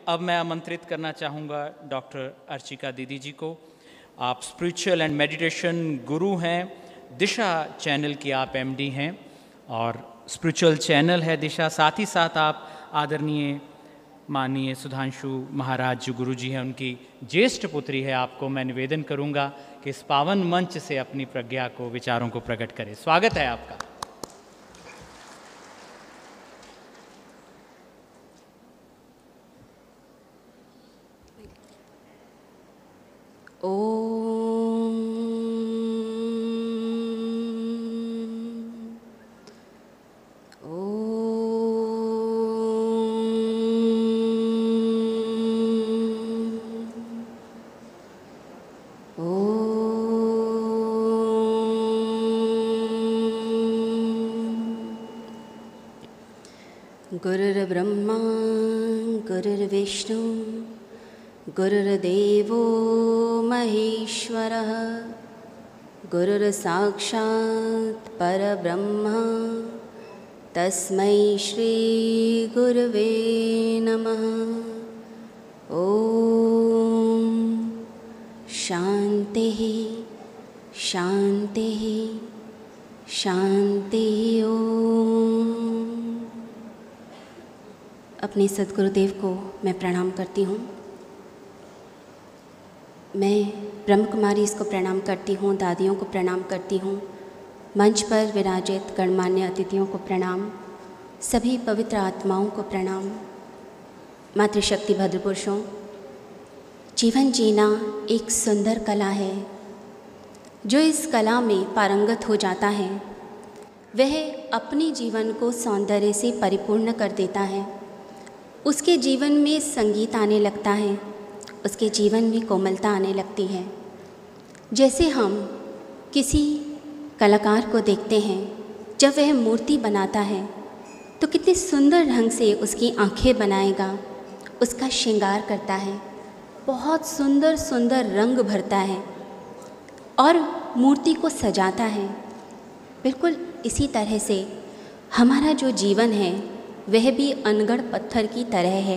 अब मैं आमंत्रित करना चाहूँगा डॉक्टर अर्चिका दीदी जी को। आप स्पिरिचुअल एंड मेडिटेशन गुरु हैं, दिशा चैनल की आप एमडी हैं और स्पिरिचुअल चैनल है दिशा। साथ ही साथ आप आदरणीय माननीय सुधांशु महाराज जो गुरु जी हैं, उनकी ज्येष्ठ पुत्री है। आपको मैं निवेदन करूँगा कि इस पावन मंच से अपनी प्रज्ञा को, विचारों को प्रकट करें। स्वागत है आपका। गुरुर्ब्रह्मा गुरुर्विष्णु गुरुर्देवो महेश्वरः गुरुर्साक्षात् परब्रह्म तस्मै श्री गुरुवे नमः। ओम शांतिः शांतिः शांतिः। ओम। अपने सद्गुरुदेव को मैं प्रणाम करती हूँ। मैं ब्रह्म कुमारी इसको प्रणाम करती हूँ, दादियों को प्रणाम करती हूँ, मंच पर विराजित गणमान्य अतिथियों को प्रणाम, सभी पवित्र आत्माओं को प्रणाम। मातृशक्ति भद्र पुरुषों, जीवन जीना एक सुंदर कला है। जो इस कला में पारंगत हो जाता है वह अपने जीवन को सौंदर्य से परिपूर्ण कर देता है। उसके जीवन में संगीत आने लगता है, उसके जीवन में कोमलता आने लगती है। जैसे हम किसी कलाकार को देखते हैं, जब वह मूर्ति बनाता है तो कितने सुंदर ढंग से उसकी आंखें बनाएगा, उसका श्रृंगार करता है, बहुत सुंदर सुंदर रंग भरता है और मूर्ति को सजाता है। बिल्कुल इसी तरह से हमारा जो जीवन है वह भी अनगढ़ पत्थर की तरह है।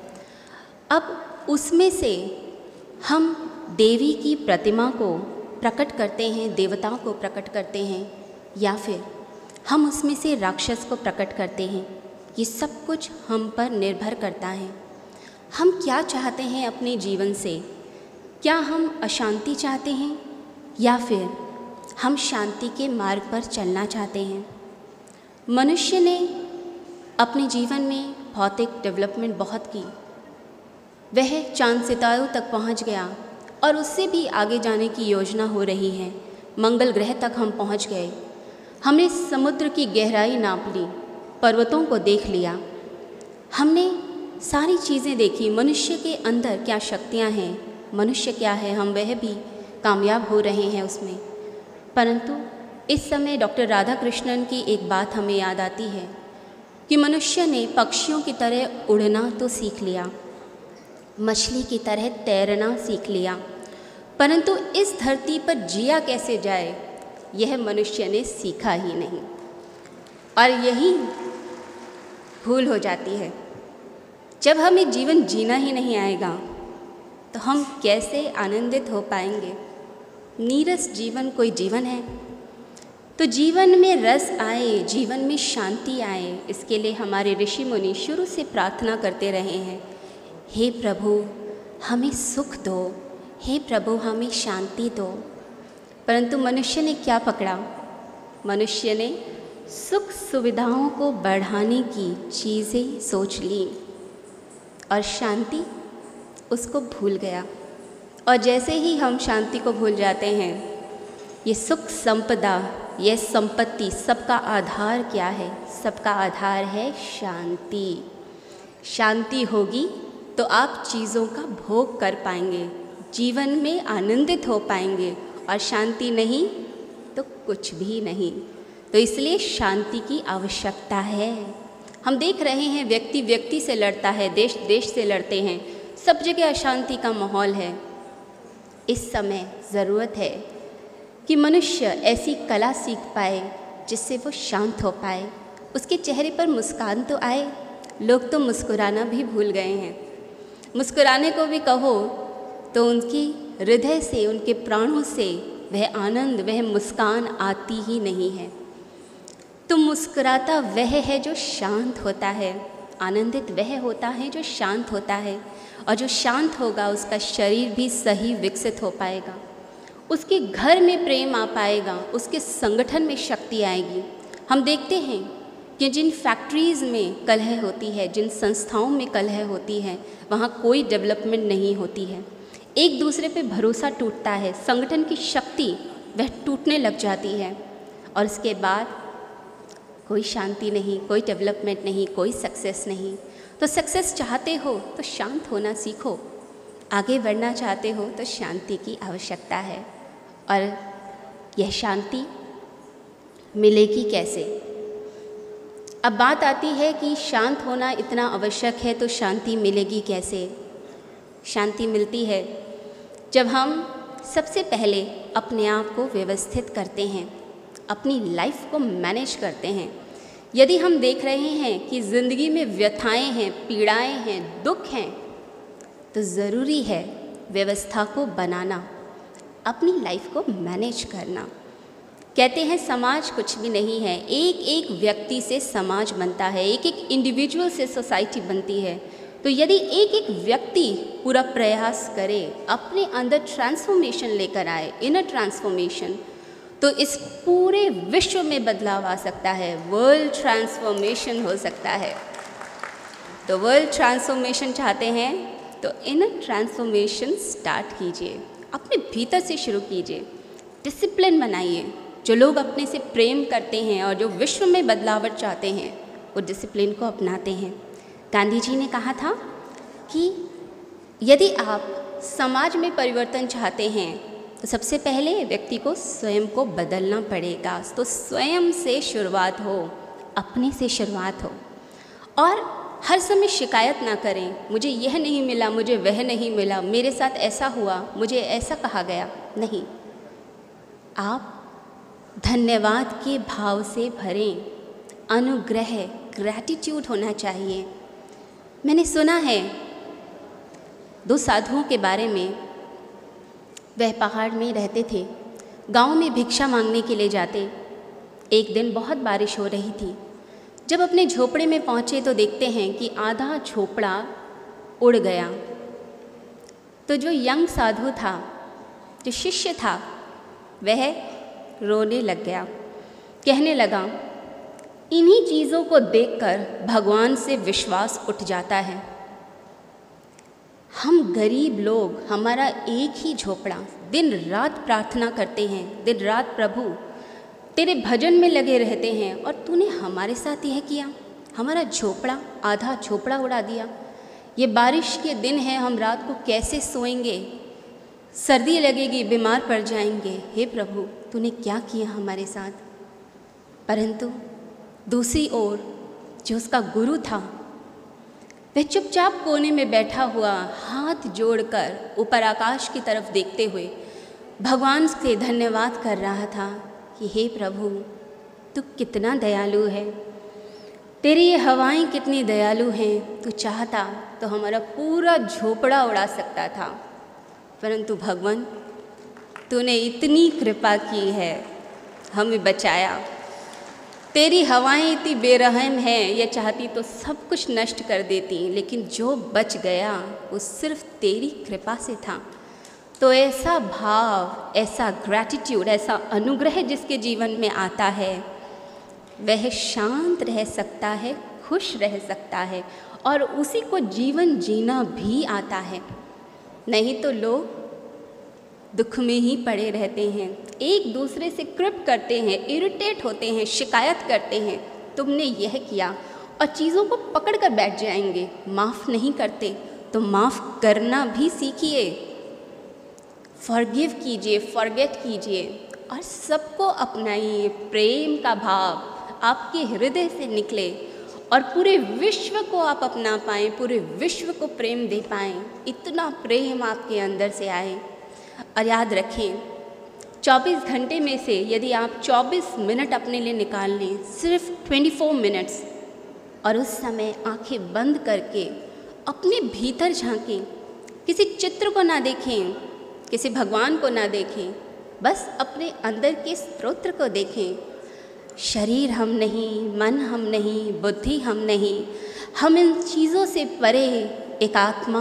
अब उसमें से हम देवी की प्रतिमा को प्रकट करते हैं, देवताओं को प्रकट करते हैं, या फिर हम उसमें से राक्षस को प्रकट करते हैं। ये सब कुछ हम पर निर्भर करता है। हम क्या चाहते हैं अपने जीवन से? क्या हम अशांति चाहते हैं या फिर हम शांति के मार्ग पर चलना चाहते हैं? मनुष्य ने अपने जीवन में भौतिक डेवलपमेंट बहुत की। वह चांद सितारों तक पहुंच गया और उससे भी आगे जाने की योजना हो रही है। मंगल ग्रह तक हम पहुंच गए। हमने समुद्र की गहराई नाप ली, पर्वतों को देख लिया, हमने सारी चीज़ें देखी। मनुष्य के अंदर क्या शक्तियां हैं, मनुष्य क्या है, हम वह भी कामयाब हो रहे हैं उसमें। परंतु इस समय डॉक्टर राधा कृष्णन की एक बात हमें याद आती है कि मनुष्य ने पक्षियों की तरह उड़ना तो सीख लिया, मछली की तरह तैरना सीख लिया, परंतु इस धरती पर जिया कैसे जाए यह मनुष्य ने सीखा ही नहीं। और यही भूल हो जाती है। जब हमें जीवन जीना ही नहीं आएगा तो हम कैसे आनंदित हो पाएंगे? नीरस जीवन कोई जीवन है? तो जीवन में रस आए, जीवन में शांति आए, इसके लिए हमारे ऋषि मुनि शुरू से प्रार्थना करते रहे हैं, हे प्रभु हमें सुख दो, हे प्रभु हमें शांति दो। परंतु मनुष्य ने क्या पकड़ा? मनुष्य ने सुख सुविधाओं को बढ़ाने की चीज़ें सोच ली और शांति उसको भूल गया। और जैसे ही हम शांति को भूल जाते हैं, ये सुख संपदा, यह संपत्ति, सबका आधार क्या है? सबका आधार है शांति। शांति होगी तो आप चीज़ों का भोग कर पाएंगे, जीवन में आनंदित हो पाएंगे, और शांति नहीं तो कुछ भी नहीं। तो इसलिए शांति की आवश्यकता है। हम देख रहे हैं व्यक्ति व्यक्ति से लड़ता है, देश देश से लड़ते हैं, सब जगह अशांति का माहौल है। इस समय ज़रूरत है कि मनुष्य ऐसी कला सीख पाए जिससे वो शांत हो पाए, उसके चेहरे पर मुस्कान तो आए। लोग तो मुस्कुराना भी भूल गए हैं। मुस्कुराने को भी कहो तो उनकी हृदय से, उनके प्राणों से वह आनंद, वह मुस्कान आती ही नहीं है। तो मुस्कुराता वह है जो शांत होता है, आनंदित वह होता है जो शांत होता है, और जो शांत होगा उसका शरीर भी सही विकसित हो पाएगा, उसके घर में प्रेम आ पाएगा, उसके संगठन में शक्ति आएगी। हम देखते हैं कि जिन फैक्ट्रीज़ में कलह होती है, जिन संस्थाओं में कलह होती है, वहाँ कोई डेवलपमेंट नहीं होती है, एक दूसरे पे भरोसा टूटता है, संगठन की शक्ति वह टूटने लग जाती है, और इसके बाद कोई शांति नहीं, कोई डेवलपमेंट नहीं, कोई सक्सेस नहीं। तो सक्सेस चाहते हो तो शांत होना सीखो, आगे बढ़ना चाहते हो तो शांति की आवश्यकता है। और यह शांति मिलेगी कैसे? अब बात आती है कि शांत होना इतना आवश्यक है तो शांति मिलेगी कैसे? शांति मिलती है जब हम सबसे पहले अपने आप को व्यवस्थित करते हैं, अपनी लाइफ को मैनेज करते हैं। यदि हम देख रहे हैं कि ज़िंदगी में व्यथाएं हैं, पीड़ाएं हैं, दुख हैं, तो ज़रूरी है व्यवस्था को बनाना, अपनी लाइफ को मैनेज करना। कहते हैं समाज कुछ भी नहीं है, एक एक व्यक्ति से समाज बनता है, एक एक इंडिविजुअल से सोसाइटी बनती है। तो यदि एक एक व्यक्ति पूरा प्रयास करे, अपने अंदर ट्रांसफॉर्मेशन लेकर आए, इनर ट्रांसफॉर्मेशन, तो इस पूरे विश्व में बदलाव आ सकता है, वर्ल्ड ट्रांसफॉर्मेशन हो सकता है। तो वर्ल्ड ट्रांसफॉर्मेशन चाहते हैं तो इनर ट्रांसफॉर्मेशन स्टार्ट कीजिए, अपने भीतर से शुरू कीजिए, डिसिप्लिन बनाइए। जो लोग अपने से प्रेम करते हैं और जो विश्व में बदलाव चाहते हैं वो डिसिप्लिन को अपनाते हैं। गांधी जी ने कहा था कि यदि आप समाज में परिवर्तन चाहते हैं तो सबसे पहले व्यक्ति को स्वयं को बदलना पड़ेगा। तो स्वयं से शुरुआत हो, अपने से शुरुआत हो, और हर समय शिकायत ना करें, मुझे यह नहीं मिला, मुझे वह नहीं मिला, मेरे साथ ऐसा हुआ, मुझे ऐसा कहा गया। नहीं, आप धन्यवाद के भाव से भरें, अनुग्रह, ग्रैटिट्यूड होना चाहिए। मैंने सुना है 2 साधुओं के बारे में। वह पहाड़ में रहते थे, गांव में भिक्षा मांगने के लिए जाते। एक दिन बहुत बारिश हो रही थी। जब अपने झोपड़े में पहुँचे तो देखते हैं कि आधा झोपड़ा उड़ गया। तो जो यंग साधु था, जो शिष्य था, वह रोने लग गया, कहने लगा, इन्हीं चीज़ों को देखकर भगवान से विश्वास उठ जाता है। हम गरीब लोग, हमारा एक ही झोपड़ा, दिन रात प्रार्थना करते हैं, दिन रात प्रभु तेरे भजन में लगे रहते हैं, और तूने हमारे साथ यह किया, हमारा झोपड़ा, आधा झोपड़ा उड़ा दिया। ये बारिश के दिन है, हम रात को कैसे सोएंगे, सर्दी लगेगी, बीमार पड़ जाएंगे। हे प्रभु, तूने क्या किया हमारे साथ। परंतु दूसरी ओर जो उसका गुरु था, वह चुपचाप कोने में बैठा हुआ, हाथ जोड़कर ऊपर आकाश की तरफ देखते हुए भगवान से धन्यवाद कर रहा था कि हे प्रभु, तू कितना दयालु है, तेरी ये हवाएं कितनी दयालु हैं। तू चाहता तो हमारा पूरा झोपड़ा उड़ा सकता था, परंतु भगवान तूने इतनी कृपा की है, हमें बचाया। तेरी हवाएं इतनी बेरहम हैं, ये चाहती तो सब कुछ नष्ट कर देती, लेकिन जो बच गया वो सिर्फ तेरी कृपा से था। तो ऐसा भाव, ऐसा ग्रैटिट्यूड, ऐसा अनुग्रह जिसके जीवन में आता है, वह शांत रह सकता है, खुश रह सकता है, और उसी को जीवन जीना भी आता है। नहीं तो लोग दुख में ही पड़े रहते हैं, एक दूसरे से क्रिप करते हैं, इरिटेट होते हैं, शिकायत करते हैं, तुमने यह किया, और चीज़ों को पकड़ कर बैठ जाएंगे। माफ़ नहीं करते तो माफ़ करना भी सीखिए, फॉरगिव कीजिए, फॉरगेट कीजिए, और सबको अपनाइए। प्रेम का भाव आपके हृदय से निकले और पूरे विश्व को आप अपना पाएँ, पूरे विश्व को प्रेम दे पाएँ, इतना प्रेम आपके अंदर से आए। और याद रखें, 24 घंटे में से यदि आप 24 मिनट अपने लिए निकाल लें, सिर्फ 24 मिनट्स, और उस समय आंखें बंद करके अपने भीतर झांकें, किसी चित्र को ना देखें, किसी भगवान को ना देखें, बस अपने अंदर के स्रोत को देखें। शरीर हम नहीं, मन हम नहीं, बुद्धि हम नहीं, हम इन चीज़ों से परे एक आत्मा,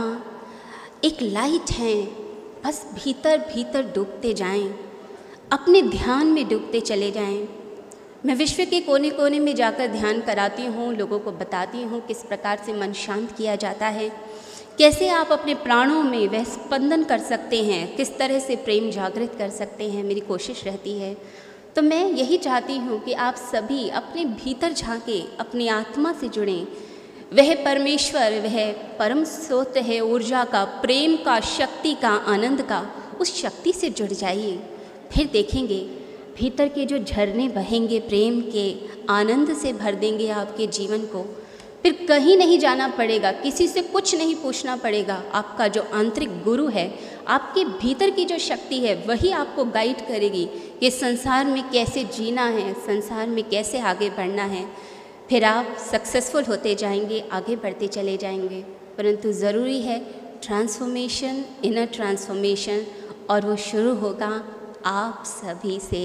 एक लाइट हैं। बस भीतर भीतर डूबते जाएं, अपने ध्यान में डूबते चले जाएं। मैं विश्व के कोने कोने में जाकर ध्यान कराती हूँ, लोगों को बताती हूँ किस प्रकार से मन शांत किया जाता है, कैसे आप अपने प्राणों में वह स्पंदन कर सकते हैं, किस तरह से प्रेम जागृत कर सकते हैं। मेरी कोशिश रहती है। तो मैं यही चाहती हूँ कि आप सभी अपने भीतर झांकें, अपनी आत्मा से जुड़ें। वह परमेश्वर, वह परम स्रोत है ऊर्जा का, प्रेम का, शक्ति का, आनंद का, उस शक्ति से जुड़ जाइए। फिर देखेंगे भीतर के जो झरने बहेंगे, प्रेम के आनंद से भर देंगे आपके जीवन को। फिर कहीं नहीं जाना पड़ेगा, किसी से कुछ नहीं पूछना पड़ेगा। आपका जो आंतरिक गुरु है, आपके भीतर की जो शक्ति है, वही आपको गाइड करेगी कि संसार में कैसे जीना है, संसार में कैसे आगे बढ़ना है। फिर आप सक्सेसफुल होते जाएंगे, आगे बढ़ते चले जाएंगे। परंतु ज़रूरी है ट्रांसफॉर्मेशन, इनर ट्रांसफॉर्मेशन, और वो शुरू होगा आप सभी से,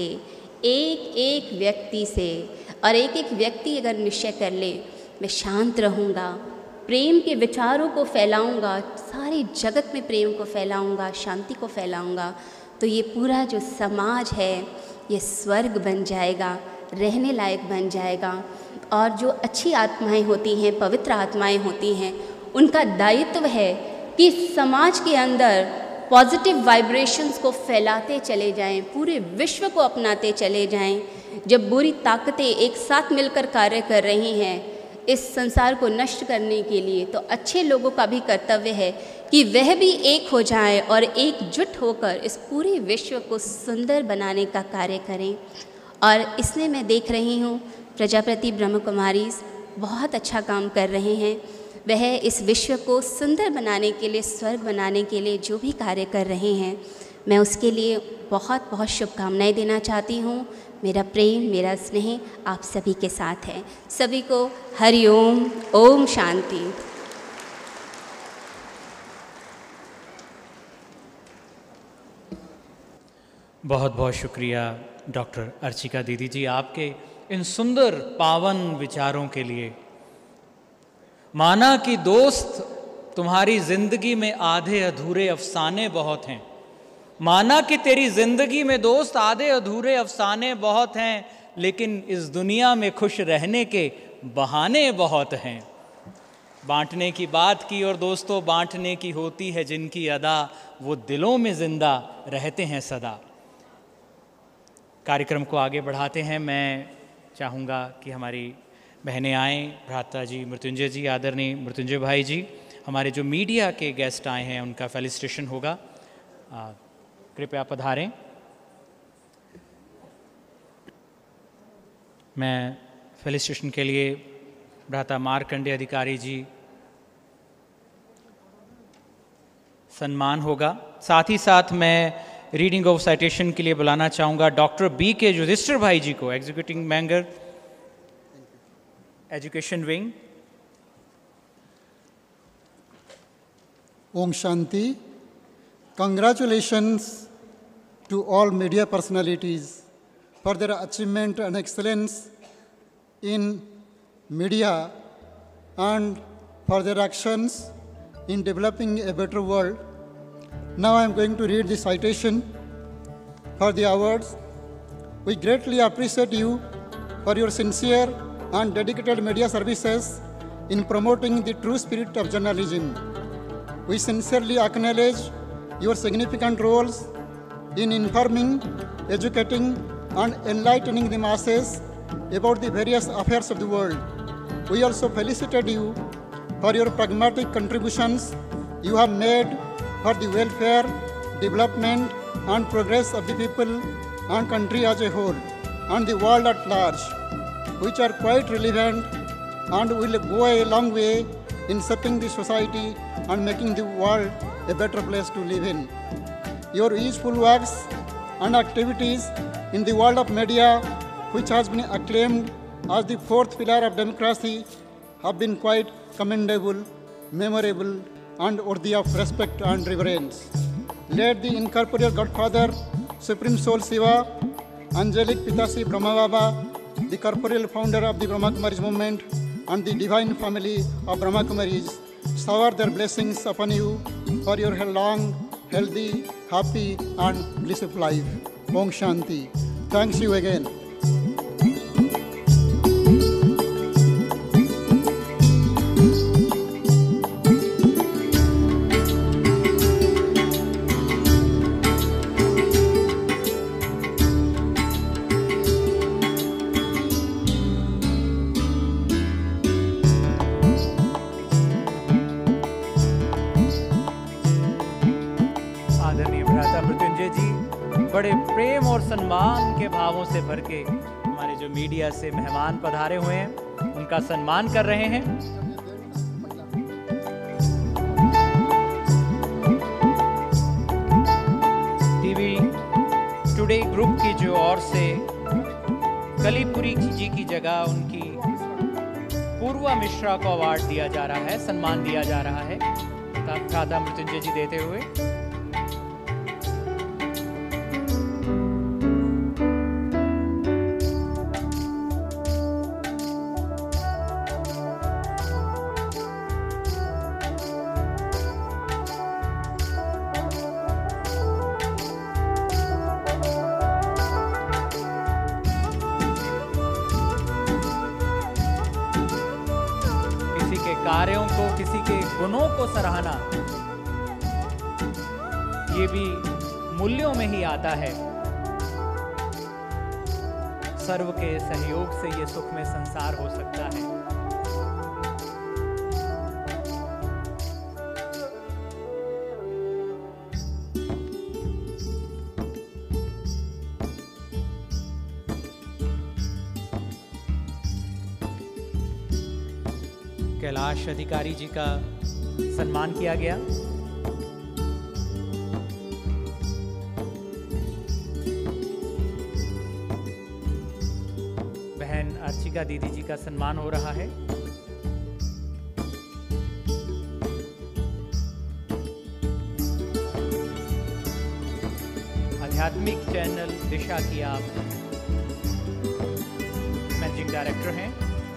एक एक व्यक्ति से। और एक एक व्यक्ति अगर निश्चय कर ले, मैं शांत रहूँगा, प्रेम के विचारों को फैलाऊँगा, सारे जगत में प्रेम को फैलाऊँगा, शांति को फैलाऊँगा, तो ये पूरा जो समाज है ये स्वर्ग बन जाएगा, रहने लायक बन जाएगा। और जो अच्छी आत्माएं होती हैं, पवित्र आत्माएं होती हैं, उनका दायित्व है कि समाज के अंदर पॉजिटिव वाइब्रेशंस को फैलाते चले जाएं, पूरे विश्व को अपनाते चले जाएं। जब बुरी ताकतें एक साथ मिलकर कार्य कर रही हैं इस संसार को नष्ट करने के लिए, तो अच्छे लोगों का भी कर्तव्य है कि वह भी एक हो जाएं और एकजुट होकर इस पूरे विश्व को सुंदर बनाने का कार्य करें। और इसमें मैं देख रही हूँ प्रजापति ब्रह्म कुमारी बहुत अच्छा काम कर रहे हैं। वह इस विश्व को सुंदर बनाने के लिए, स्वर्ग बनाने के लिए जो भी कार्य कर रहे हैं, मैं उसके लिए बहुत बहुत शुभकामनाएं देना चाहती हूँ। मेरा प्रेम, मेरा स्नेह आप सभी के साथ है। सभी को हरि ओम, ओम शांति। बहुत बहुत शुक्रिया डॉक्टर अर्चिका दीदी जी, आपके इन सुंदर पावन विचारों के लिए। माना कि दोस्त तुम्हारी जिंदगी में आधे अधूरे अफसाने बहुत हैं, माना कि तेरी जिंदगी में दोस्त आधे अधूरे अफसाने बहुत हैं, लेकिन इस दुनिया में खुश रहने के बहाने बहुत हैं। बांटने की बात की, और दोस्तों बांटने की होती है जिनकी अदा, वो दिलों में जिंदा रहते हैं सदा। कार्यक्रम को आगे बढ़ाते हैं। मैं चाहूँगा कि हमारी बहनें आएँ, भ्राता जी मृत्युंजय जी, आदरणीय मृत्युंजय भाई जी, हमारे जो मीडिया के गेस्ट आए हैं उनका फेलिसिटेशन होगा। कृपया पधारें। मैं फेलिसिटेशन के लिए भ्राता मार्कंडेय अधिकारी जी सम्मान होगा। साथ ही साथ मैं रीडिंग ऑफ साइटेशन के लिए बुलाना चाहूँगा डॉक्टर बी के युधिष्ठिर भाई जी को, executive manager education wing. Om Shanti. Congratulations to all media personalities for their achievement and excellence in media and for their actions in developing a better world. Now I am going to read the citation for the awards. We greatly appreciate you for your sincere and dedicated media services in promoting the true spirit of journalism. We sincerely acknowledge your significant roles in informing, educating, and enlightening the masses about the various affairs of the world. We also felicitate you for your pragmatic contributions you have made for the welfare, development, and progress of the people and country as a whole, and the world at large, which are quite relevant and will go a long way in shaping the society and making the world a better place to live in. Your useful works and activities in the world of media, which has been acclaimed as the fourth pillar of democracy, have been quite commendable. memorable, and worthy of respect and reverence. Let the incorporeal Godfather, Supreme Soul Shiva, Angelic Pitasi Brahma Baba, the corporeal founder of the Brahma Kumaris movement, and the divine family of Brahma Kumaris shower their blessings upon you for your long, healthy, happy, and blissful life. Om Shanti. Thanks you again. बड़े प्रेम और सम्मान के भावों से भर के हमारे जो मीडिया से मेहमान पधारे हुए हैं उनका सम्मान कर रहे हैं। टीवी टुडे ग्रुप की जो ओर से कलीपुरी जी की जगह उनकी पूर्वा मिश्रा को अवार्ड दिया जा रहा है, सम्मान दिया जा रहा है भ्राता मृत्युंजय जी देते हुए। कार्यों को, किसी के गुणों को सराहना, ये भी मूल्यों में ही आता है। सर्व के सहयोग से ये सुख में संसार हो सकता है। कैलाश अधिकारी जी का सम्मान किया गया। बहन अर्चिका दीदी जी का सम्मान हो रहा है। आध्यात्मिक चैनल दिशा की आप मैनेजिंग डायरेक्टर हैं।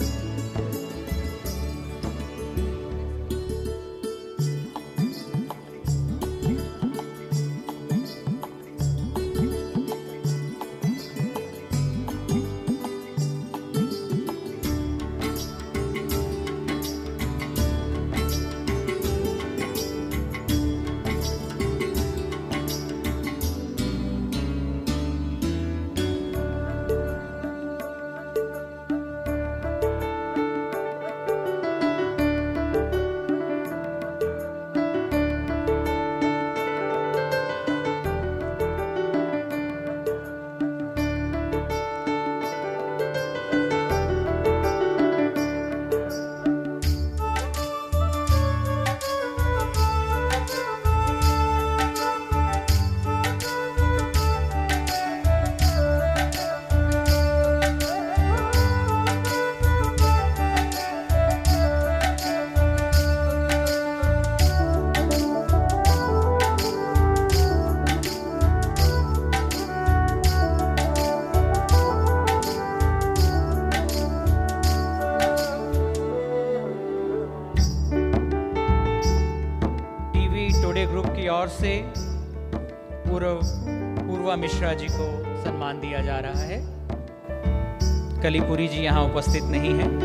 ग्रुप की ओर से पूर्वा मिश्रा जी को सम्मान दिया जा रहा है। कलीपुरी जी यहाँ उपस्थित नहीं है।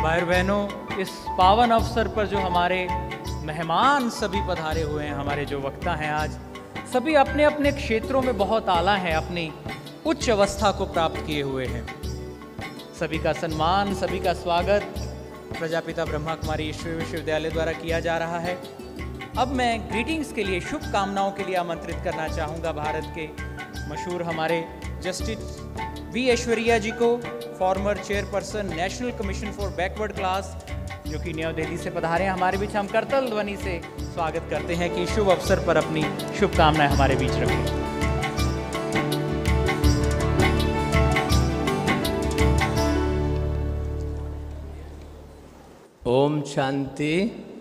भाई बहनों, इस पावन अवसर पर जो हमारे मेहमान सभी पधारे हुए हैं, हमारे जो वक्ता हैं आज, सभी अपने अपने क्षेत्रों में बहुत आला हैं, अपनी उच्च अवस्था को प्राप्त किए हुए हैं। सभी का सम्मान, सभी का स्वागत प्रजापिता ब्रह्मा कुमारी ईश्वरीय विश्वविद्यालय द्वारा किया जा रहा है। अब मैं ग्रीटिंग्स के लिए, शुभकामनाओं के लिए आमंत्रित करना चाहूँगा भारत के मशहूर हमारे जस्टिस वी ऐश्वर्या जी को, former chairperson National Commission for Backward Class, जो कि न्यू दिल्ली से पधारे हैं हमारे बीच। हम करतल ध्वनि से स्वागत करते हैं कि शुभ अवसर पर अपनी शुभकामनाएं हमारे बीच रखें। ओम शांति।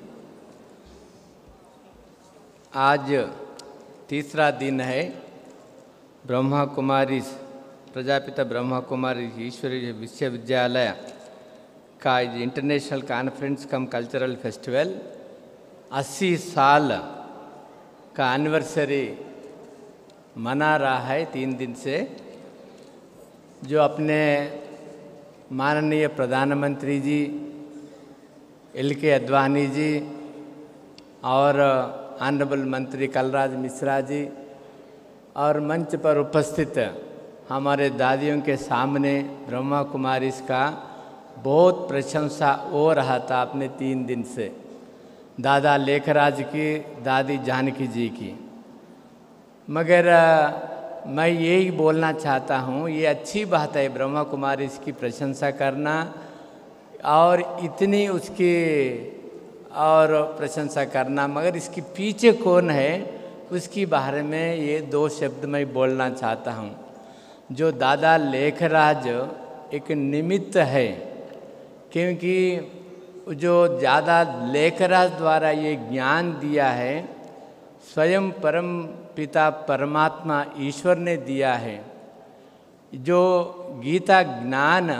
आज तीसरा दिन है ब्रह्मा कुमारी प्रजापिता ब्रह्मा कुमारी ईश्वरीय विश्वविद्यालय का international conference cum cultural festival 80 साल का एनिवर्सरी मना रहा है 3 दिन से। जो अपने माननीय प्रधानमंत्री जी एल.के. अडवाणी जी और ऑनरेबल मंत्री कलराज मिश्रा जी और मंच पर उपस्थित हमारे दादियों के सामने ब्रह्मा कुमारी का बहुत प्रशंसा हो रहा था अपने 3 दिन से, दादा लेखराज की, दादी जानकी जी की। मगर मैं यही बोलना चाहता हूँ, ये अच्छी बात है ब्रह्मा कुमारी की प्रशंसा करना और इतनी उसकी और प्रशंसा करना, मगर इसके पीछे कौन है उसके बारे में ये 2 शब्द मैं बोलना चाहता हूँ। जो दादा लेखराज एक निमित्त है, क्योंकि जो ज़्यादा लेखराज द्वारा ये ज्ञान दिया है स्वयं परम पिता परमात्मा ईश्वर ने दिया है। जो गीता ज्ञान,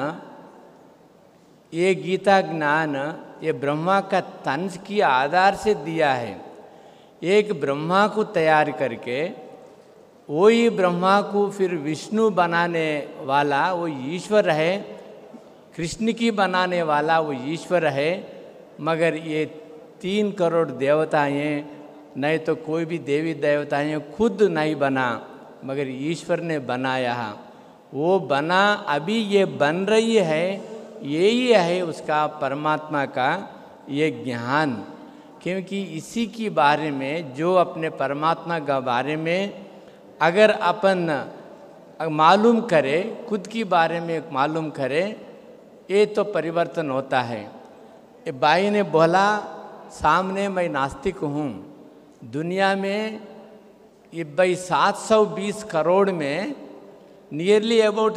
ये गीता ज्ञान ये ब्रह्मा का तंज के आधार से दिया है। एक ब्रह्मा को तैयार करके वही ब्रह्मा को फिर विष्णु बनाने वाला वो ईश्वर है, कृष्ण की बनाने वाला वो ईश्वर है। मगर ये 3 करोड़ देवताएं, नहीं तो कोई भी देवी देवताएं खुद नहीं बना, मगर ईश्वर ने बनाया। वो बना, अभी ये बन रही है, यही है उसका परमात्मा का ये ज्ञान। क्योंकि इसी के बारे में, जो अपने परमात्मा के बारे में अगर अपन मालूम करें, खुद के बारे में मालूम करें, ये तो परिवर्तन होता है। ये भाई ने बोला सामने मैं नास्तिक हूँ। दुनिया में ये भाई 720 करोड़ में नियरली अबाउट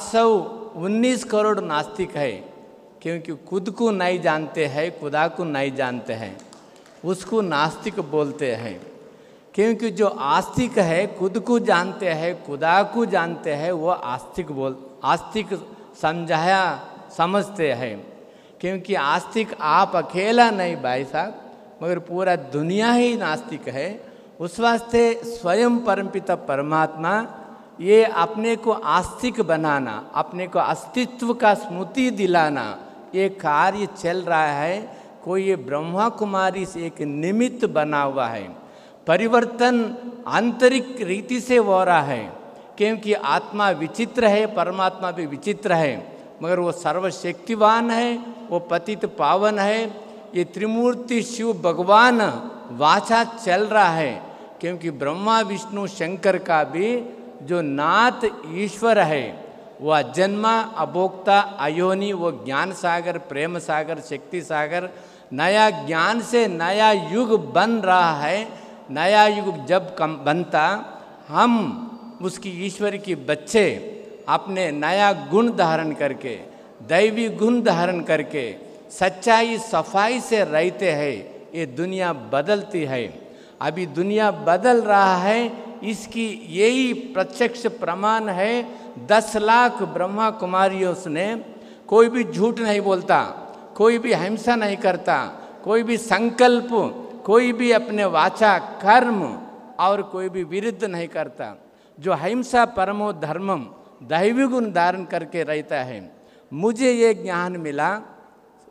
719 करोड़ नास्तिक है, क्योंकि खुद को नहीं जानते हैं, खुदा को नहीं जानते हैं, उसको नास्तिक बोलते हैं। क्योंकि जो आस्तिक है खुद को जानते हैं, खुदा को जानते हैं, वो आस्तिक समझाया समझते हैं। क्योंकि आस्तिक आप अकेला नहीं भाई साहब, मगर पूरा दुनिया ही नास्तिक है। उस वास्ते स्वयं परमपिता परमात्मा ये अपने को आस्तिक बनाना, अपने को अस्तित्व का स्मृति दिलाना, ये कार्य चल रहा है। कोई ये ब्रह्मा कुमारी से एक निमित्त बना हुआ है। परिवर्तन आंतरिक रीति से हो रहा है, क्योंकि आत्मा विचित्र है, परमात्मा भी विचित्र है, मगर वो सर्वशक्तिवान है, वो पतित पावन है। ये त्रिमूर्ति शिव भगवान वाचा चल रहा है, क्योंकि ब्रह्मा विष्णु शंकर का भी जो नाथ ईश्वर है, वो अजन्मा अभोक्ता अयोनि, वो ज्ञान सागर, प्रेम सागर, शक्ति सागर। नया ज्ञान से नया युग बन रहा है। नया युग जब बनता, हम उसकी ईश्वर के बच्चे अपने नया गुण धारण करके, दैवी गुण धारण करके, सच्चाई सफाई से रहते हैं। ये दुनिया बदलती है, अभी दुनिया बदल रहा है। इसकी यही प्रत्यक्ष प्रमाण है। 10 लाख ब्रह्मा कुमारियों ने कोई भी झूठ नहीं बोलता, कोई भी हिंसा नहीं करता, कोई भी संकल्प, कोई भी अपने वाचा कर्म और कोई भी विरुद्ध नहीं करता। जो हिंसा परमो धर्मम दैवी गुण धारण करके रहता है। मुझे ये ज्ञान मिला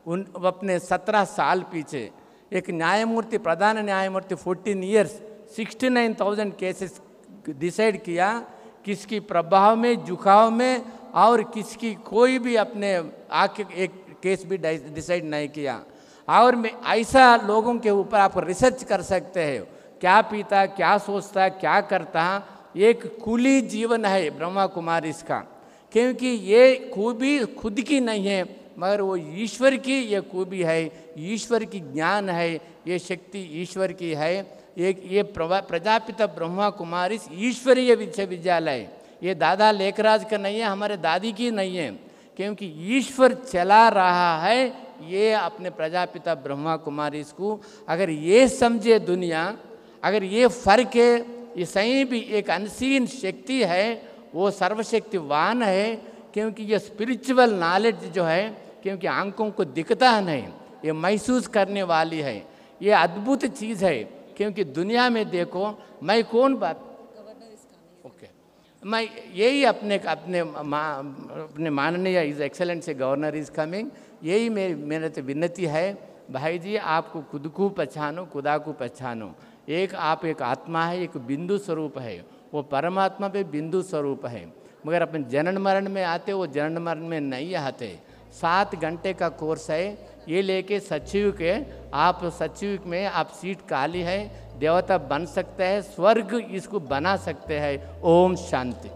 अपने 17 साल पीछे एक न्यायमूर्ति, प्रधान न्यायमूर्ति 14 ईयर्स 69,000 केसेस डिसाइड किया, किसकी प्रभाव में, झुकाव में, और किसकी कोई भी अपने आके एक केस भी डिसाइड नहीं किया। और मैं ऐसा लोगों के ऊपर आप रिसर्च कर सकते हैं, क्या पीता, क्या सोचता, क्या करता। एक कुली जीवन है ब्रह्मा कुमारी इसका, क्योंकि ये खूबी खुद की नहीं है मगर वो ईश्वर की ये खूबी है, ईश्वर की ज्ञान है, ये शक्ति ईश्वर की है। ये प्रजापिता ब्रह्मा कुमारी ईश्वरीय विश्वविद्यालय ये दादा लेखराज का नहीं है, हमारे दादी की नहीं है, क्योंकि ईश्वर चला रहा है ये अपने प्रजापिता ब्रह्मा कुमारी को। अगर ये समझे दुनिया, अगर ये फर्क है, ये सही भी एक अनसीन शक्ति है, वो सर्वशक्तिवान है, क्योंकि ये स्पिरिचुअल नॉलेज जो है, क्योंकि आंखों को दिखता नहीं, ये महसूस करने वाली है, ये अद्भुत चीज़ है। क्योंकि दुनिया में देखो, मैं कौन बात ओके मैं यही अपने माननीय इज एक्सेलेंट से गवर्नर इज कमिंग, यही मेरे तो विनती है भाई जी, आपको खुद को पहचानो, खुदा को पहचानो। आप एक आत्मा है, एक बिंदु स्वरूप है, वो परमात्मा पे बिंदु स्वरूप है, मगर अपने जनन मरण में आते, वो जनन मरण में नहीं आते। 7 घंटे का कोर्स है, ये लेके सचिव के आप सचिव में आप सीट खाली है, देवता बन सकते हैं, स्वर्ग इसको बना सकते हैं। ओम शांति।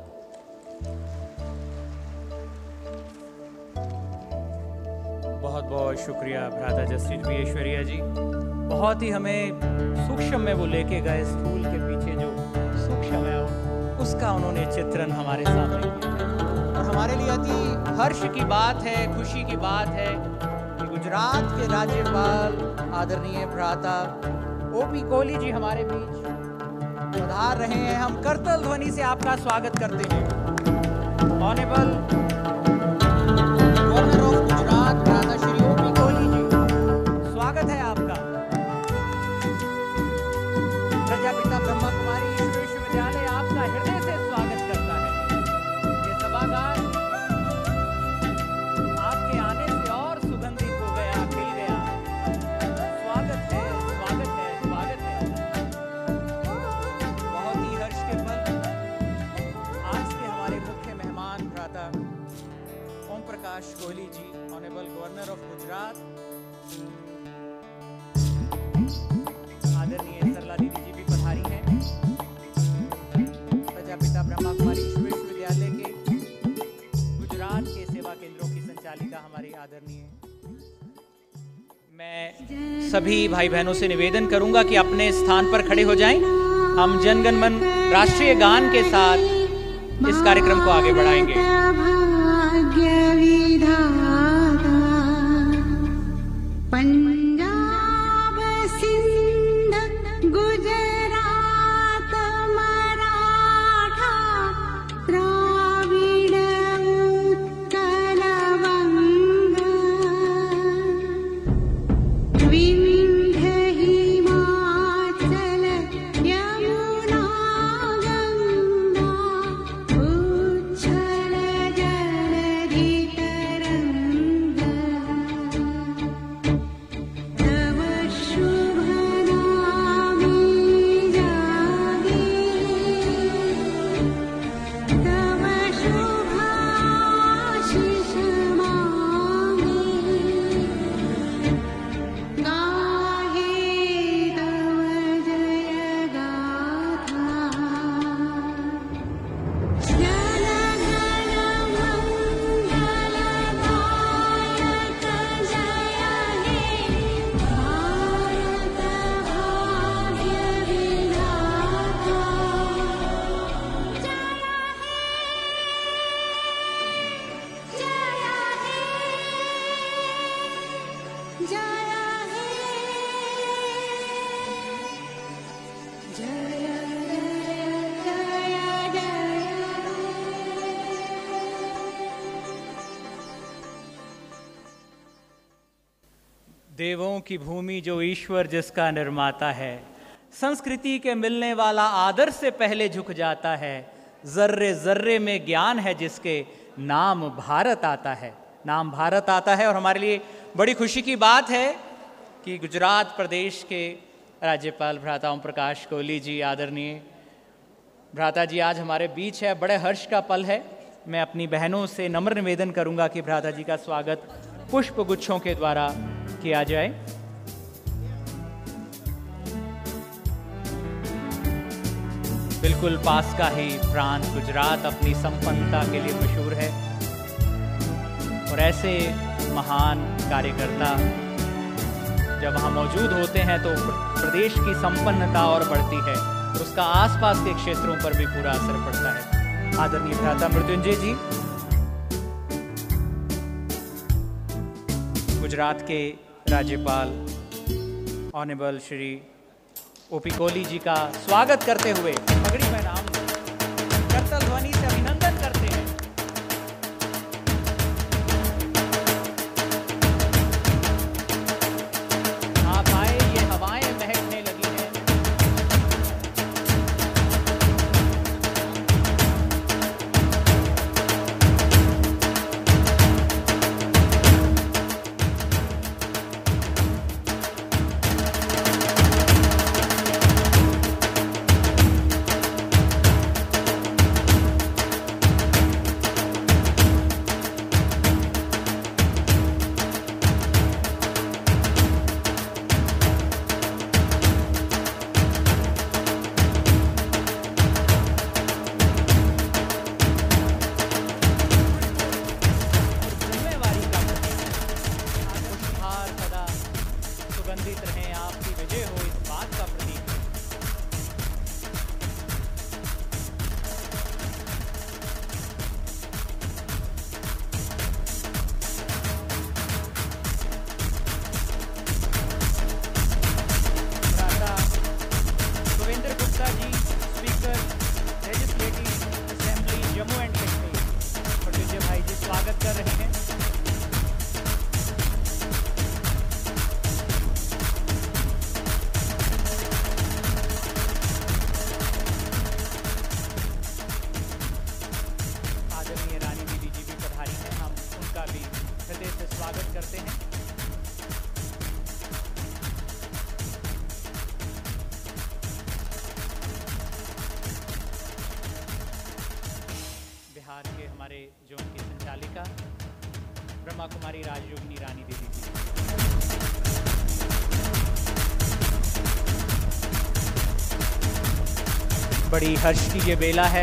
बहुत बहुत शुक्रिया भ्राता जस्टिस बी ऐश्वर्या जी। बहुत ही हमें सूक्ष्म में वो लेके गए, स्थूल के पीछे जो सूक्ष्म है उसका उन्होंने चित्रण हमारे सामने किया। और हमारे लिए अति हर्ष की बात है, खुशी की बात है कि गुजरात के राज्यपाल आदरणीय भ्राता ओपी कोहली जी हमारे बीच पधार रहे हैं। हम करतल ध्वनि से आपका स्वागत करते हैं। ऑनेबल गवर्नर ऑफ गुजरात भ्राता श्री ओपी कोहली जी, स्वागत है आपका। प्रजापिता ब्रह्मा कुमारी ईश्वर विश्वविद्यालय आपका हृदय से स्वागत करता है। ये सभागार आपके आने से और सुगंधित हो गया, खिल गया। स्वागत है, स्वागत है, स्वागत है। बहुत ही हर्ष के पल आज के हमारे मुख्य मेहमान भ्राता Om Prakash Kohli ji, honourable governor of Gujarat, आदरणीय सरला दीदी जी भी पधारी हैं। प्रजापिता ब्रह्मा कुमारी विश्वविद्यालय के गुजरात के सेवा केंद्रों की संचालिका हमारी आदरणीय। मैं सभी भाई बहनों से निवेदन करूंगा कि अपने स्थान पर खड़े हो जाएं। हम जनगण मन राष्ट्रीय गान के साथ इस कार्यक्रम को आगे बढ़ाएंगे। पंजाब सिंध गुजरात मराठा द्राविड़ उत्कल वंग विंध्य हिमाचल यमुना गंगा उच्छल जलधि तरंग तव शुभ नामे जागे तव शुभ आशीष मांगे गाहे तव जय गाथा जन गण मंगल दायक जय हे भारत भाग्य विधाता जय हे जय देवों की भूमि जो ईश्वर जिसका निर्माता है, संस्कृति के मिलने वाला आदर से पहले झुक जाता है, जर्रे जर्रे में ज्ञान है जिसके नाम भारत आता है। नाम भारत आता है। और हमारे लिए बड़ी खुशी की बात है कि गुजरात प्रदेश के राज्यपाल भ्राता ओम प्रकाश कोहली जी, आदरणीय भ्राता जी आज हमारे बीच है। बड़े हर्ष का पल है। मैं अपनी बहनों से नम्र निवेदन करूंगा कि भ्राता जी का स्वागत पुष्प गुच्छों के द्वारा किया जाए। बिल्कुल पास का ही प्रांत गुजरात अपनी संपन्नता के लिए मशहूर है और ऐसे महान कार्यकर्ता जब वहाँ मौजूद होते हैं तो प्रदेश की संपन्नता और बढ़ती है और उसका आसपास के क्षेत्रों पर भी पूरा असर पड़ता है। आदरणीय भ्राता मृत्युंजय जी गुजरात के राज्यपाल ऑनरेबल श्री ओपी कोहली जी का स्वागत करते हुए पगड़ी में नाम करतल ध्वनि से अभिनंदन करते हैं। आप आए, ये हवाएं महकने लगी हैं। जिम्मेवारी का पुष्पहार सदा सुगंधित रहें, आपकी विजय हो इस बात का प्रतीक है। भ्राता Surendra Gupta ji, speaker legislative assembly Jammu and Kashmir, और विजय भाई जी स्वागत कर रहे हैं। आदरणीय रानी दीदी जी भी पधारी हैं, हम उनका भी हृदय से स्वागत करते हैं। बिहार के हमारे जोन की संचालिका ब्रह्मा कुमारी राजयोगिनी रानी दीदी जी, बड़ी हर्ष की ये बेला है।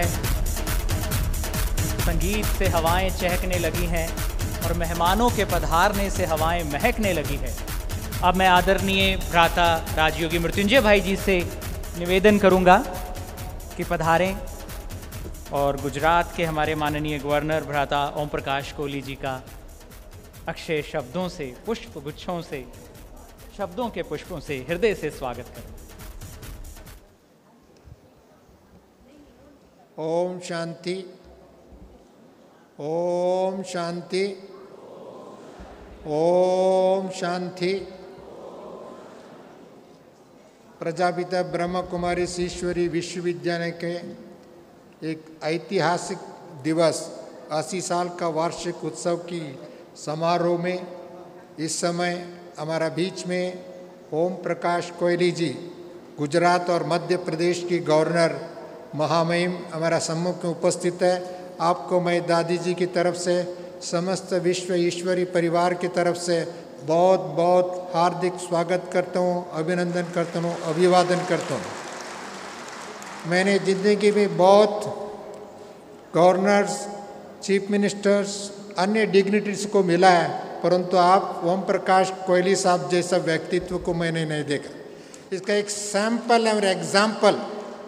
संगीत से हवाएं चहकने लगी हैं और मेहमानों के पधारने से हवाएं महकने लगी है। अब मैं आदरणीय भ्राता राजयोगी मृत्युंजय भाई जी से निवेदन करूंगा कि पधारें और गुजरात के हमारे माननीय गवर्नर भ्राता ओम प्रकाश कोहली जी का अक्षय शब्दों से, पुष्प गुच्छों से, शब्दों के पुष्पों से हृदय से स्वागत करें। ओम शांति, ओम शांति, ओम शांति। प्रजापिता ब्रह्म कुमारी ईश्वरी विश्वविद्यालय के एक ऐतिहासिक दिवस 80 साल का वार्षिक उत्सव की समारोह में इस समय हमारा बीच में ओम प्रकाश कोहली जी, गुजरात और मध्य प्रदेश की गवर्नर महामहिम हमारा सम्मुख में उपस्थित है। आपको मैं दादी जी की तरफ से, समस्त विश्व ईश्वरी परिवार की तरफ से बहुत बहुत हार्दिक स्वागत करता हूँ, अभिनंदन करता हूँ, अभिवादन करता हूँ। मैंने ज़िंदगी में बहुत गवर्नर्स, चीफ मिनिस्टर्स, अन्य डिग्निटरीज को मिला है, परंतु आप ओम प्रकाश कोहली साहब जैसा व्यक्तित्व को मैंने नहीं देखा। इसका एक सैंपल और एग्जाम्पल।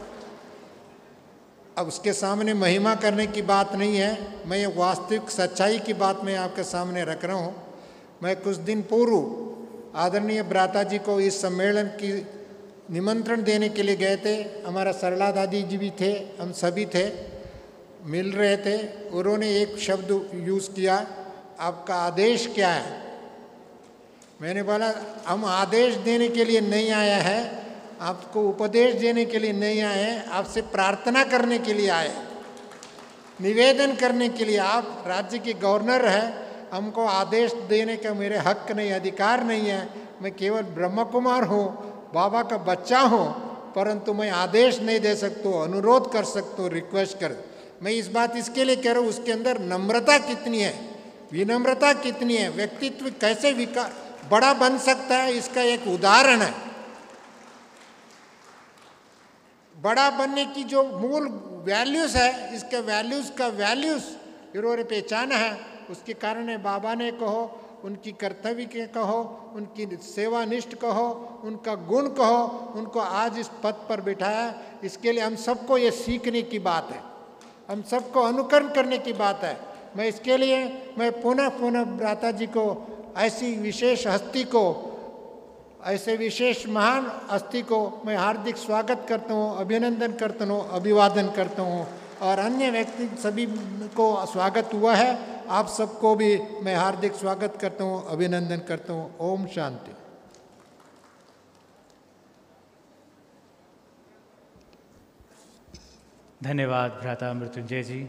अब उसके सामने महिमा करने की बात नहीं है, मैं वास्तविक सच्चाई की बात मैं आपके सामने रख रहा हूँ। मैं कुछ दिन पूर्व आदरणीय भ्राता जी को इस सम्मेलन की निमंत्रण देने के लिए गए थे। हमारा सरला दादी जी भी थे, हम सभी थे, मिल रहे थे। उन्होंने एक शब्द यूज़ किया, आपका आदेश क्या है? मैंने बोला हम आदेश देने के लिए नहीं आया है, आपको उपदेश देने के लिए नहीं आए हैं, आपसे प्रार्थना करने के लिए आए, निवेदन करने के लिए। आप राज्य के गवर्नर हैं, हमको आदेश देने का मेरे हक नहीं, अधिकार नहीं है। मैं केवल ब्रह्म कुमार हूँ, बाबा का बच्चा हूँ, परंतु मैं आदेश नहीं दे सकता हूँ, अनुरोध कर सकता हूँ, रिक्वेस्ट कर। मैं इस बात इसके लिए कह रहा हूँ, उसके अंदर नम्रता कितनी है, विनम्रता कितनी है, व्यक्तित्व कैसे बड़ा बन सकता है, इसका एक उदाहरण है। बड़ा बनने की जो मूल वैल्यूज है, इसके वैल्यूज का वैल्यूज इन्होंने पहचाना है। उसके कारण बाबा ने कहो, उनकी कर्तव्य के कहो, उनकी सेवानिष्ठ कहो, उनका गुण कहो, उनको आज इस पद पर बिठाया। इसके लिए हम सबको ये सीखने की बात है, हम सबको अनुकरण करने की बात है। मैं इसके लिए मैं पुनः भ्राता जी को, ऐसी विशेष हस्ती को, ऐसे विशेष महान हस्ती को मैं हार्दिक स्वागत करता हूँ, अभिनंदन करता हूँ, अभिवादन करता हूँ। और अन्य व्यक्ति सभी को स्वागत हुआ है, आप सबको भी मैं हार्दिक स्वागत करता हूँ, अभिनंदन करता हूँ। ओम शांति। धन्यवाद भ्राता मृत्युंजय जी।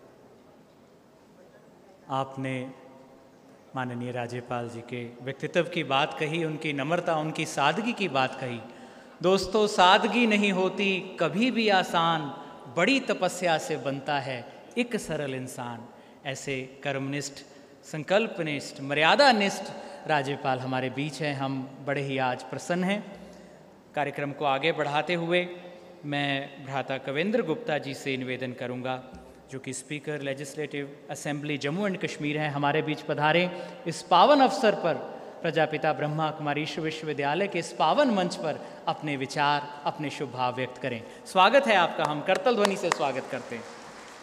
आपने माननीय राज्यपाल जी के व्यक्तित्व की बात कही, उनकी नम्रता, उनकी सादगी की बात कही। दोस्तों, सादगी नहीं होती कभी भी आसान, बड़ी तपस्या से बनता है एक सरल इंसान। ऐसे कर्मनिष्ठ, संकल्पनिष्ठ, मर्यादानिष्ठ राज्यपाल हमारे बीच हैं। हम बड़े ही आज प्रसन्न हैं। कार्यक्रम को आगे बढ़ाते हुए मैं भ्राता कवेंद्र गुप्ता जी से निवेदन करूंगा, जो कि speaker legislative assembly Jammu and Kashmir हैं, हमारे बीच पधारें। इस पावन अवसर पर प्रजापिता ब्रह्मा कुमारी विश्वविद्यालय के इस पावन मंच पर अपने विचार, अपने शुभ भाव व्यक्त करें। स्वागत है आपका, हम करतल ध्वनि से स्वागत करते हैं।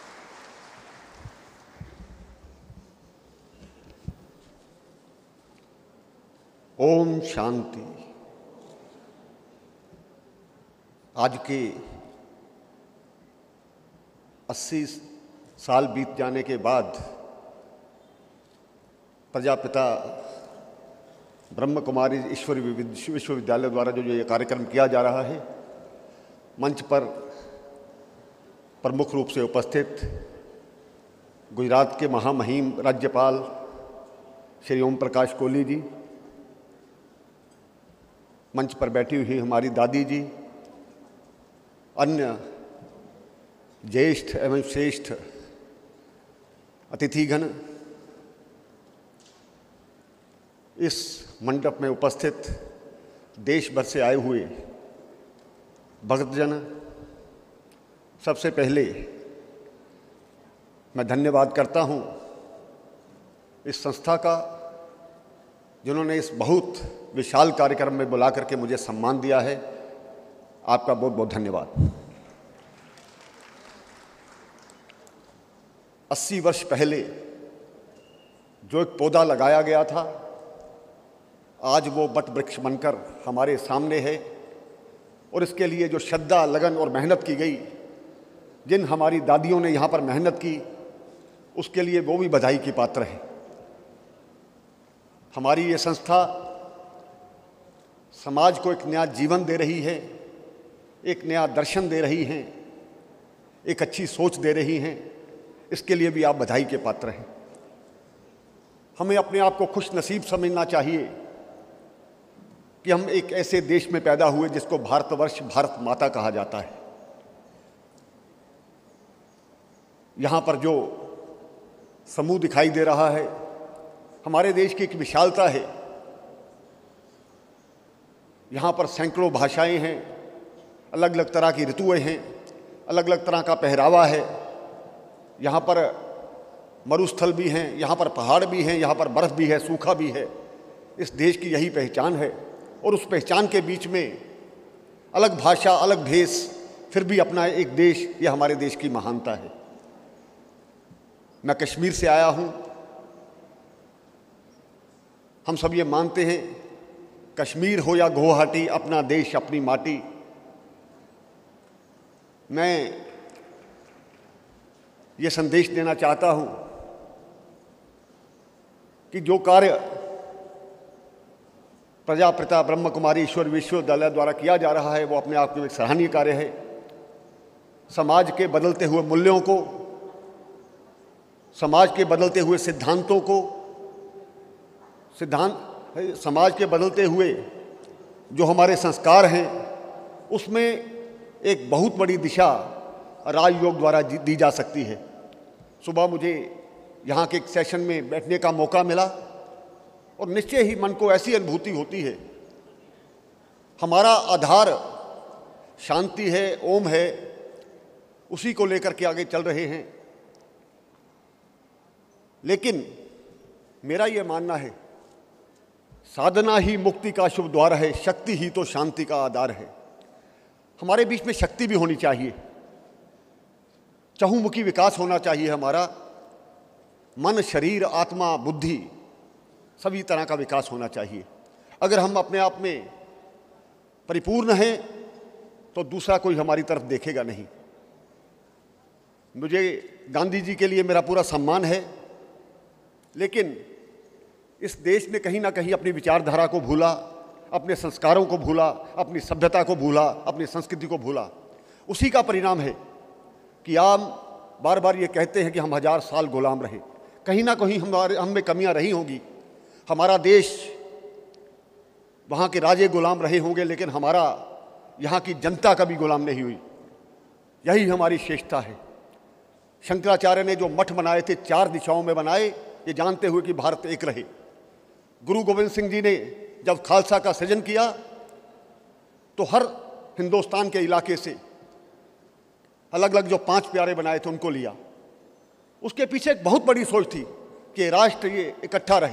ओम शांति। आज के 80 साल बीत जाने के बाद प्रजापिता ब्रह्म कुमारी ईश्वरी विश्वविद्यालय द्वारा जो ये कार्यक्रम किया जा रहा है, मंच पर प्रमुख रूप से उपस्थित गुजरात के महामहिम राज्यपाल श्री ओम प्रकाश कोहली जी, मंच पर बैठी हुई हमारी दादी जी, अन्य ज्येष्ठ एवं श्रेष्ठ अतिथिगण, इस मंडप में उपस्थित देश भर से आए हुए भक्तजन, सबसे पहले मैं धन्यवाद करता हूं इस संस्था का, जिन्होंने इस बहुत विशाल कार्यक्रम में बुला करके मुझे सम्मान दिया है। आपका बहुत बहुत धन्यवाद। 80 वर्ष पहले जो एक पौधा लगाया गया था, आज वो वट वृक्ष बनकर हमारे सामने है। और इसके लिए जो श्रद्धा, लगन और मेहनत की गई, जिन हमारी दादियों ने यहाँ पर मेहनत की, उसके लिए वो भी बधाई की पात्र है। हमारी ये संस्था समाज को एक नया जीवन दे रही है, एक नया दर्शन दे रही हैं, एक अच्छी सोच दे रही हैं। इसके लिए भी आप बधाई के पात्र हैं। हमें अपने आप को खुश नसीब समझना चाहिए कि हम एक ऐसे देश में पैदा हुए जिसको भारतवर्ष, भारत माता कहा जाता है। यहाँ पर जो समूह दिखाई दे रहा है, हमारे देश की एक विशालता है। यहाँ पर सैकड़ों भाषाएं हैं, अलग अलग तरह की ऋतुएं हैं, अलग अलग तरह का पहरावा है। यहाँ पर मरुस्थल भी हैं, यहाँ पर पहाड़ भी हैं, यहाँ पर बर्फ़ भी है, सूखा भी है। इस देश की यही पहचान है। और उस पहचान के बीच में अलग भाषा, अलग भेष, फिर भी अपना एक देश, ये हमारे देश की महानता है। मैं कश्मीर से आया हूँ। हम सब ये मानते हैं, कश्मीर हो या गुवाहाटी, अपना देश, अपनी माटी। मैं ये संदेश देना चाहता हूँ कि जो कार्य प्रजापिता ब्रह्म कुमारी ईश्वर विश्वविद्यालय द्वारा किया जा रहा है, वो अपने आप में एक सराहनीय कार्य है। समाज के बदलते हुए मूल्यों को, समाज के बदलते हुए सिद्धांतों को सिद्धांत समाज के बदलते हुए जो हमारे संस्कार हैं उसमें एक बहुत बड़ी दिशा राजयोग द्वारा दी जा सकती है। सुबह मुझे यहाँ के एक सेशन में बैठने का मौका मिला और निश्चय ही मन को ऐसी अनुभूति होती है, हमारा आधार शांति है, ओम है, उसी को लेकर के आगे चल रहे हैं। लेकिन मेरा ये मानना है साधना ही मुक्ति का शुभ द्वार है, शक्ति ही तो शांति का आधार है। हमारे बीच में शक्ति भी होनी चाहिए, चहुमुखी विकास होना चाहिए। हमारा मन, शरीर, आत्मा, बुद्धि सभी तरह का विकास होना चाहिए। अगर हम अपने आप में परिपूर्ण हैं तो दूसरा कोई हमारी तरफ देखेगा नहीं। मुझे गांधी जी के लिए मेरा पूरा सम्मान है, लेकिन इस देश ने कहीं ना कहीं अपनी विचारधारा को भूला, अपने संस्कारों को भूला, अपनी सभ्यता को भूला, अपनी संस्कृति को भूला। उसी का परिणाम है कि आप बार बार ये कहते हैं कि हम 1000 साल गुलाम रहे। कहीं ना कहीं हम में कमियां रही होंगी। हमारा देश, वहाँ के राजे गुलाम रहे होंगे, लेकिन हमारा यहाँ की जनता कभी गुलाम नहीं हुई। यही हमारी श्रेष्ठता है। शंकराचार्य ने जो मठ बनाए थे 4 दिशाओं में बनाए, ये जानते हुए कि भारत एक रहे। गुरु गोविंद सिंह जी ने जब खालसा का सृजन किया तो हर हिंदुस्तान के इलाके से अलग अलग जो 5 प्यारे बनाए थे उनको लिया। उसके पीछे एक बहुत बड़ी सोच थी कि राष्ट्र ये इकट्ठा रहे।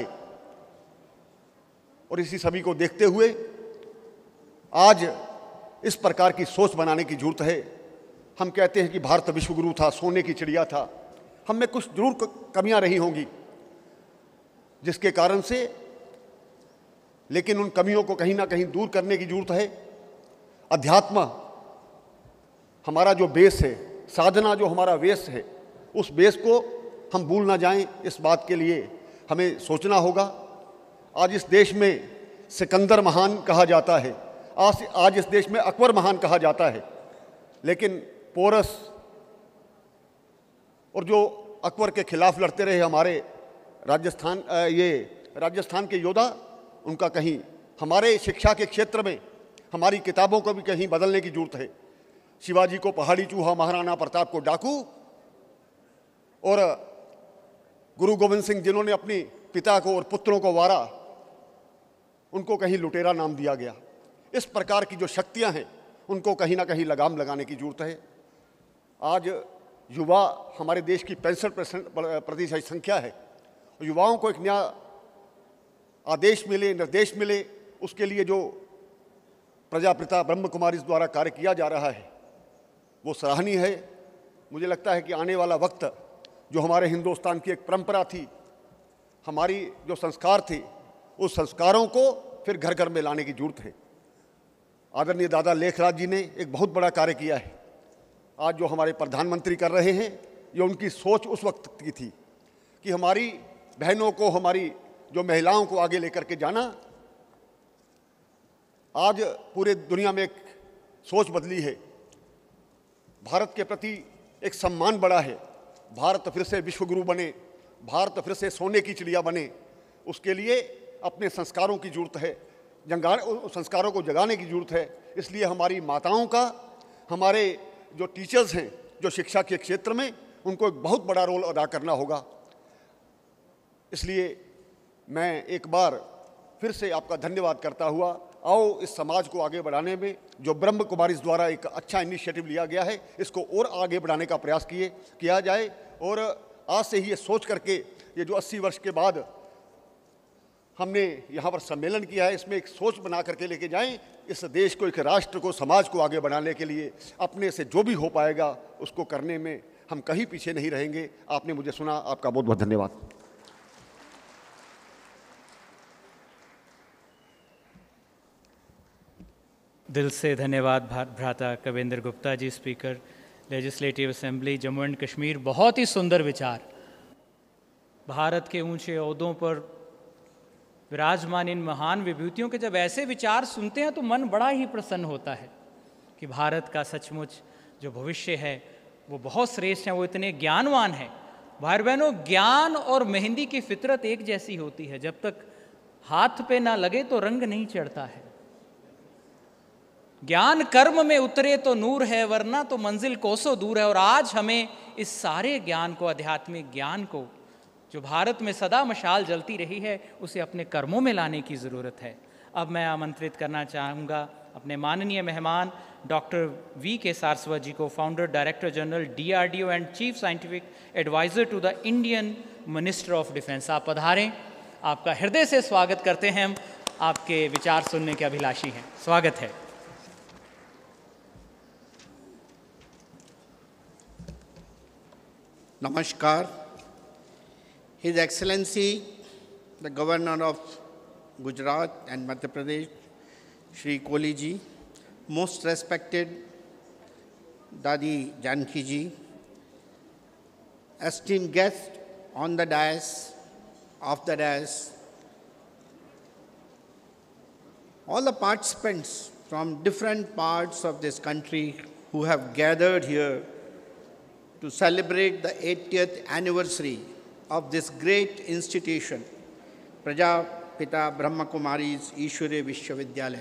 और इसी सभी को देखते हुए आज इस प्रकार की सोच बनाने की जरूरत है। हम कहते हैं कि भारत विश्वगुरु था, सोने की चिड़िया था। हम में कुछ जरूर कमियां रही होंगी जिसके कारण से, लेकिन उन कमियों को कहीं ना कहीं दूर करने की जरूरत है। अध्यात्म हमारा जो बेस है, साधना जो हमारा बेस है, उस बेस को हम भूल ना जाएं, इस बात के लिए हमें सोचना होगा। आज इस देश में सिकंदर महान कहा जाता है, आज इस देश में अकबर महान कहा जाता है, लेकिन पोरस और जो अकबर के खिलाफ लड़ते रहे हमारे राजस्थान के योद्धा, उनका कहीं हमारे शिक्षा के क्षेत्र में हमारी किताबों को भी कहीं बदलने की जरूरत है। शिवाजी को पहाड़ी चूहा, महाराणा प्रताप को डाकू, और गुरु गोविंद सिंह जिन्होंने अपने पिता को और पुत्रों को वारा, उनको कहीं लुटेरा नाम दिया गया। इस प्रकार की जो शक्तियां हैं उनको कहीं ना कहीं लगाम लगाने की जरूरत है। आज युवा हमारे देश की 65% संख्या है। युवाओं को एक नया आदेश मिले, निर्देश मिले, उसके लिए जो प्रजापिता ब्रह्म कुमारी द्वारा कार्य किया जा रहा है वो सराहनीय है। मुझे लगता है कि आने वाला वक्त जो हमारे हिंदुस्तान की एक परंपरा थी, हमारी जो संस्कार थे, उस संस्कारों को फिर घर घर में लाने की जरूरत है। आदरणीय दादा लेखराज जी ने एक बहुत बड़ा कार्य किया है। आज जो हमारे प्रधानमंत्री कर रहे हैं, ये उनकी सोच उस वक्त की थी कि हमारी बहनों को, हमारी जो महिलाओं को आगे लेकर के जाना। आज पूरे दुनिया में एक सोच बदली है, भारत के प्रति एक सम्मान बढ़ा है। भारत फिर से विश्वगुरु बने, भारत फिर से सोने की चिड़िया बने, उसके लिए अपने संस्कारों की जरूरत है, संस्कारों को जगाने की जरूरत है। इसलिए हमारी माताओं का, हमारे जो टीचर्स हैं जो शिक्षा के क्षेत्र में, उनको एक बहुत बड़ा रोल अदा करना होगा। इसलिए मैं एक बार फिर से आपका धन्यवाद करता हुआ, आओ इस समाज को आगे बढ़ाने में जो ब्रह्म कुमारीज द्वारा एक अच्छा इनिशिएटिव लिया गया है, इसको और आगे बढ़ाने का प्रयास किया जाए। और आज से ही ये सोच करके, ये जो 80 वर्ष के बाद हमने यहाँ पर सम्मेलन किया है, इसमें एक सोच बना करके लेके जाएं। इस देश को, एक राष्ट्र को, समाज को आगे बढ़ाने के लिए अपने से जो भी हो पाएगा उसको करने में हम कहीं पीछे नहीं रहेंगे। आपने मुझे सुना, आपका बहुत बहुत धन्यवाद। दिल से धन्यवाद भ्राता Kavinder Gupta ji, speaker legislative assembly Jammu and Kashmir. बहुत ही सुंदर विचार। भारत के ऊंचे ओहदों पर विराजमान इन महान विभूतियों के जब ऐसे विचार सुनते हैं तो मन बड़ा ही प्रसन्न होता है कि भारत का सचमुच जो भविष्य है वो बहुत श्रेष्ठ है, वो इतने ज्ञानवान है। भाई बहनों, ज्ञान और मेहंदी की फितरत एक जैसी होती है। जब तक हाथ पे ना लगे तो रंग नहीं चढ़ता है। ज्ञान कर्म में उतरे तो नूर है, वरना तो मंजिल कोसों दूर है। और आज हमें इस सारे ज्ञान को, आध्यात्मिक ज्ञान को, जो भारत में सदा मशाल जलती रही है, उसे अपने कर्मों में लाने की ज़रूरत है। अब मैं आमंत्रित करना चाहूँगा अपने माननीय मेहमान डॉक्टर वी के सारस्वत जी को, founder director general DRDO and chief scientific adviser to the Indian minister of defence. आप पधारें, आपका हृदय से स्वागत करते हैं। हम आपके विचार सुनने के अभिलाषी हैं, स्वागत है। Namaskar. His Excellency, the Governor of Gujarat and Madhya Pradesh, Shri Kohli ji, most respected Dadi Janki ji, esteemed guests on the dais, off the dais, all the participants from different parts of this country who have gathered here to celebrate the 80th anniversary of this great institution, Prajapita Brahma Kumari's Ishwari Vishwavidyalaya.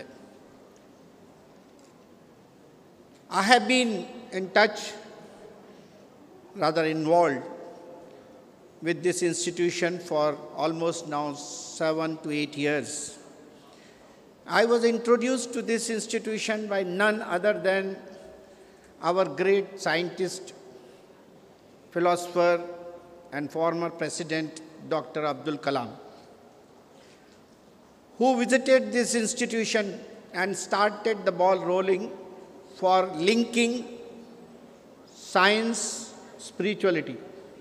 I have been in touch, rather involved, with this institution for almost now 7 to 8 years. I was introduced to this institution by none other than our great scientist, philosopher and former President Dr. Abdul Kalam, who visited this institution and started the ball rolling for linking science, spirituality.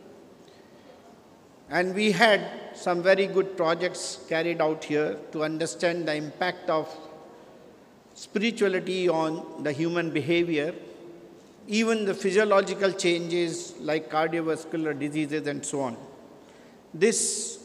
And we had some very good projects carried out here to understand the impact of spirituality on the human behavior, even the physiological changes like cardiovascular diseases and so on. This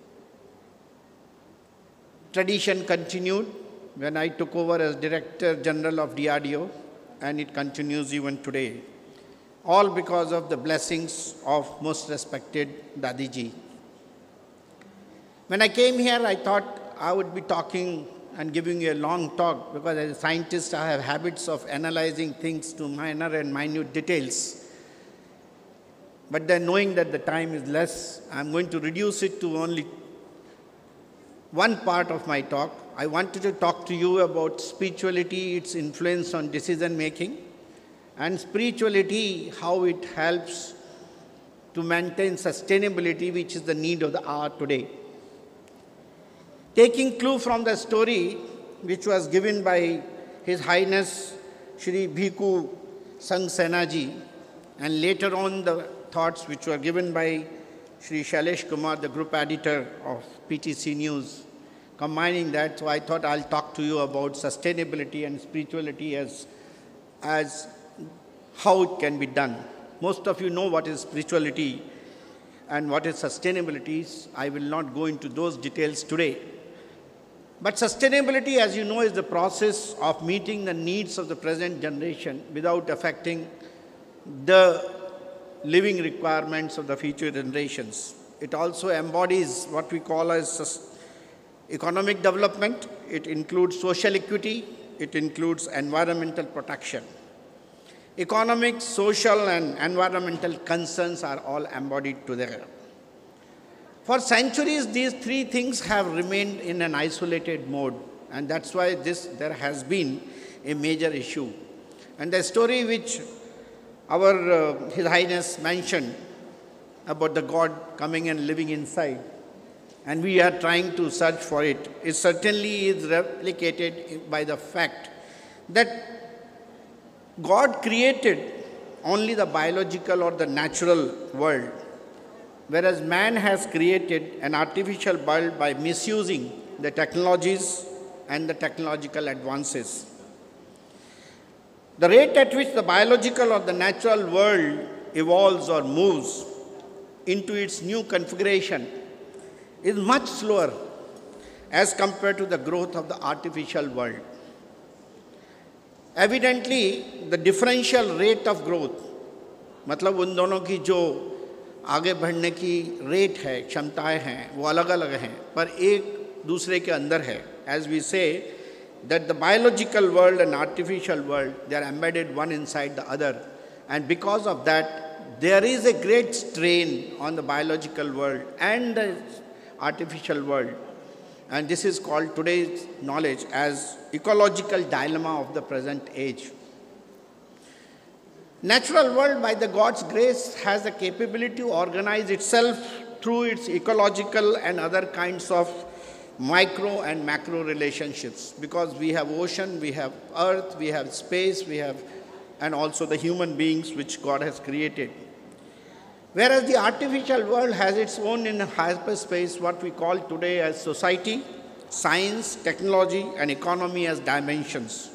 tradition continued when I took over as Director General of DRDO, and it continues even today, all because of the blessings of most respected Dadi ji. When I came here, I thought I would be talking and giving you a long talk, because as a scientist, I have habits of analyzing things to minor and minute details. But then knowing that the time is less, I'm going to reduce it to only one part of my talk. I wanted to talk to you about spirituality, its influence on decision making, and spirituality, how it helps to maintain sustainability, which is the need of the hour today. Taking clue from the story which was given by His Highness Shri Bhikkhu Sangh Sena ji, and later on the thoughts which were given by Shri Shailesh Kumar, the group editor of PTC News, combining that, so I thought I'll talk to you about sustainability and spirituality as how it can be done. Most of you know what is spirituality and what is sustainability. I will not go into those details today. But sustainability, as you know, is the process of meeting the needs of the present generation without affecting the living requirements of the future generations. It also embodies what we call as economic development. It includes social equity. It includes environmental protection. Economic, social, and environmental concerns are all embodied together. For centuries, these three things have remained in an isolated mode, and that's why there has been a major issue. And the story which His Highness mentioned about the God coming and living inside, and we are trying to search for it, it certainly is replicated by the fact that God created only the biological or the natural world, whereas man has created an artificial world by misusing the technologies and the technological advances. The rate at which the biological or the natural world evolves or moves into its new configuration is much slower as compared to the growth of the artificial world. Evidently, the differential rate of growth, मतलब उन दोनों की जो आगे बढ़ने की rate है, क्षमताएं हैं, वो अलग अलग हैं, पर एक दूसरे के अंदर है. As we say that the biological world and artificial world, they are embedded one inside the other. And because of that, there is a great strain on the biological world and the artificial world. And this is called today's knowledge as ecological dilemma of the present age. Natural world, by the God's grace, has the capability to organize itself through its ecological and other kinds of micro and macro relationships, because we have ocean, we have earth, we have space, we have, and also the human beings which God has created. Whereas the artificial world has its own in hyperspace, what we call today as society, science, technology, and economy as dimensions.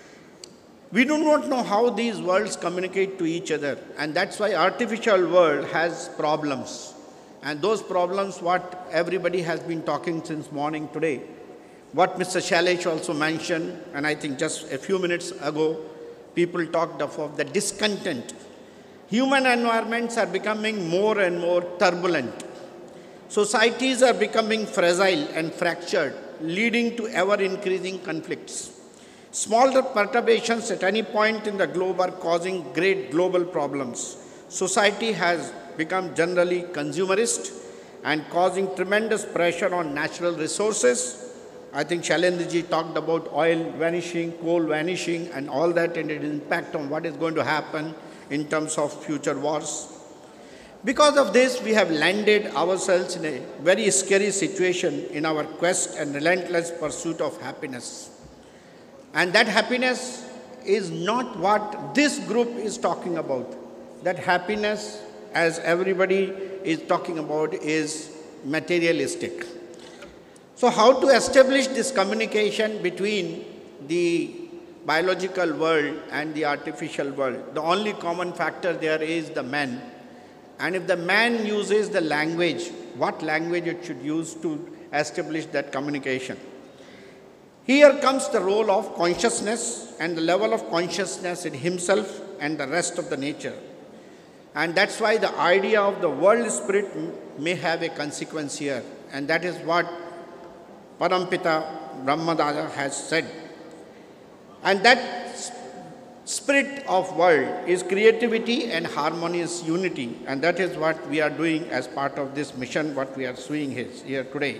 We do not know how these worlds communicate to each other, and that's why artificial world has problems. And those problems, what everybody has been talking since morning today, what Mr. Shailesh also mentioned, and I think just a few minutes ago, people talked of the discontent. Human environments are becoming more and more turbulent. Societies are becoming fragile and fractured, leading to ever-increasing conflicts. Smaller perturbations at any point in the globe are causing great global problems. Society has become generally consumerist and causing tremendous pressure on natural resources. I think Shailendra talked about oil vanishing, coal vanishing, and all that, and its impact on what is going to happen in terms of future wars. Because of this, we have landed ourselves in a very scary situation in our quest and relentless pursuit of happiness. And that happiness is not what this group is talking about. That happiness, as everybody is talking about, is materialistic. So how to establish this communication between the biological world and the artificial world? The only common factor there is the man. And if the man uses the language, what language it should use to establish that communication? Here comes the role of consciousness and the level of consciousness in himself and the rest of the nature. And that's why the idea of the world spirit may have a consequence here. And that is what Parampita Brahmadada has said. And that spirit of world is creativity and harmonious unity. And that is what we are doing as part of this mission, what we are doing here today.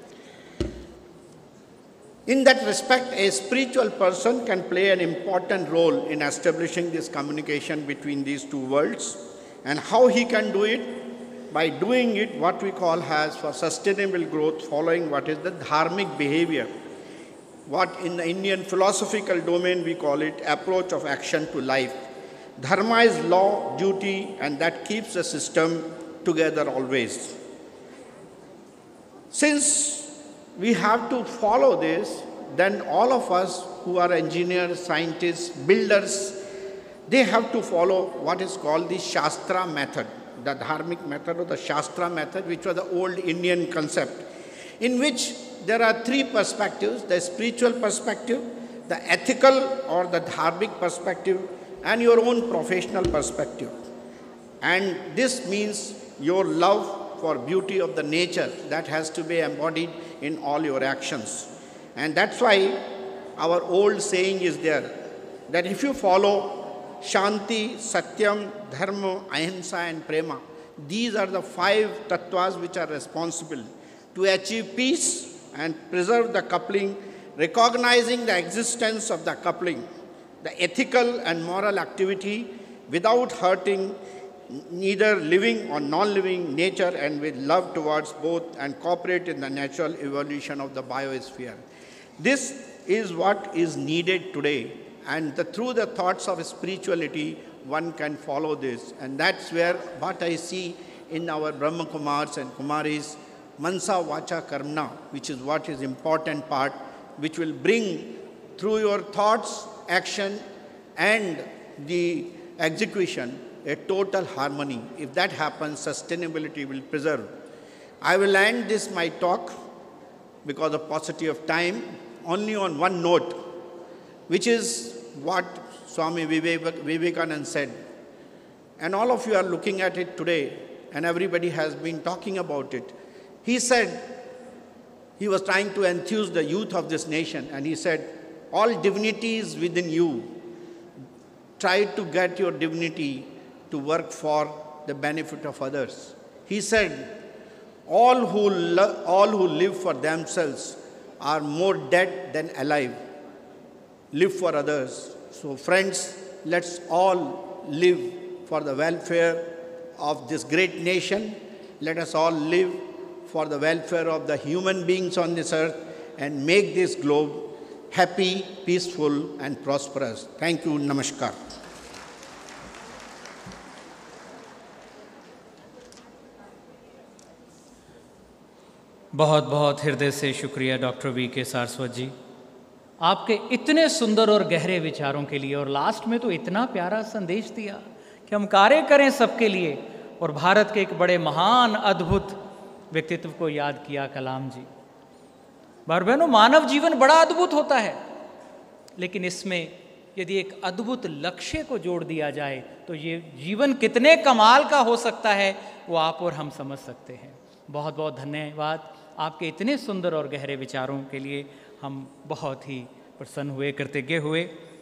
In that respect, a spiritual person can play an important role in establishing this communication between these two worlds. And how he can do it? By doing it what we call as for sustainable growth, following what is the dharmic behavior. What in the Indian philosophical domain we call it approach of action to life. Dharma is law, duty, and that keeps the system together always. Since we have to follow this, then all of us who are engineers, scientists, builders, they have to follow what is called the Shastra method, the dharmic method or the Shastra method, which was the old Indian concept, in which there are three perspectives: the spiritual perspective, the ethical or the dharmic perspective, and your own professional perspective. And this means your love for beauty of the nature that has to be embodied in all your actions. And that's why our old saying is there, that if you follow Shanti, Satyam, Dharma, Ahimsa and Prema, these are the 5 tattvas which are responsible to achieve peace and preserve the coupling, recognizing the existence of the coupling, the ethical and moral activity without hurting neither living or non-living nature, and with love towards both, and cooperate in the natural evolution of the biosphere. This is what is needed today, and through the thoughts of spirituality, one can follow this. And that's where what I see in our Brahma Kumars and Kumaris, Mansa Vacha Karmana, which is what is important part, which will bring through your thoughts, action, and the execution, a total harmony. If that happens, sustainability will preserve. I will end this my talk, because of paucity of time, only on one note, which is what Swami Vivekananda said. And all of you are looking at it today, and everybody has been talking about it. He said, he was trying to enthuse the youth of this nation, and he said, all divinity is within you. Try to get your divinity to work for the benefit of others. He said, all who live for themselves are more dead than alive. Live for others. So friends, let's all live for the welfare of this great nation. Let us all live for the welfare of the human beings on this earth and make this globe happy, peaceful, and prosperous. Thank you. Namaskar. बहुत बहुत हृदय से शुक्रिया doctor VK. Saraswat जी, आपके इतने सुंदर और गहरे विचारों के लिए, और लास्ट में तो इतना प्यारा संदेश दिया कि हम कार्य करें सबके लिए, और भारत के एक बड़े महान अद्भुत व्यक्तित्व को याद किया, कलाम जी। भाई बहनों, मानव जीवन बड़ा अद्भुत होता है, लेकिन इसमें यदि एक अद्भुत लक्ष्य को जोड़ दिया जाए तो ये जीवन कितने कमाल का हो सकता है, वो आप और हम समझ सकते हैं। बहुत बहुत धन्यवाद आपके इतने सुंदर और गहरे विचारों के लिए। हम बहुत ही प्रसन्न हुए, कृतज्ञ हुए।